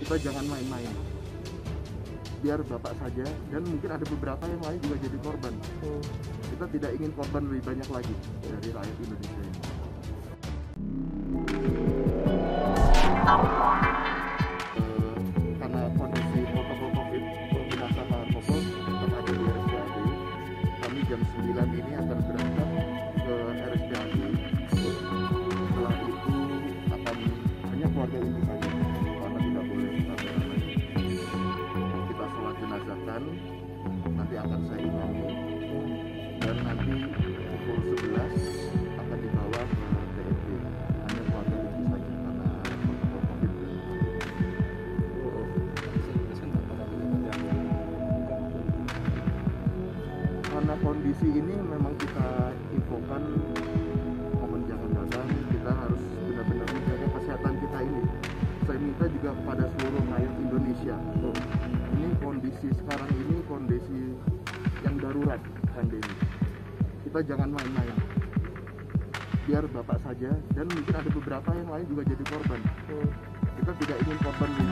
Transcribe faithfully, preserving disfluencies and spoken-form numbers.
kita jangan main-main. Biar Bapak saja, dan mungkin ada beberapa yang lain juga jadi korban. Hmm. Kita tidak ingin korban lebih banyak lagi dari rakyat Indonesia ini. Karena kondisi protokol COVID Jenazah Harmoko tetap ada di R S P A D, kami jam sembilan ini akan berangkat ke R S P A D. Setelah itu akan hanya keluarga inti saja, karena tidak boleh ramai-ramai. Kita sholat jenazahkan, nanti akan saya imami, dan nanti pukul sebelas akan dibawa ke T M P. Hanya keluarga inti saja karena protokol COVID. Karena kondisi ini memang kita infokan momen jangan datang, kita harus benar-benar menjaga kesehatan kita ini. Saya minta juga kepada seluruh rakyat Indonesia, ini kondisi sekarang ini kondisi yang darurat pandemi. Kita jangan main-main. Biar Bapak saja, dan mungkin ada beberapa yang lain juga jadi korban. Kita tidak ingin korban lebih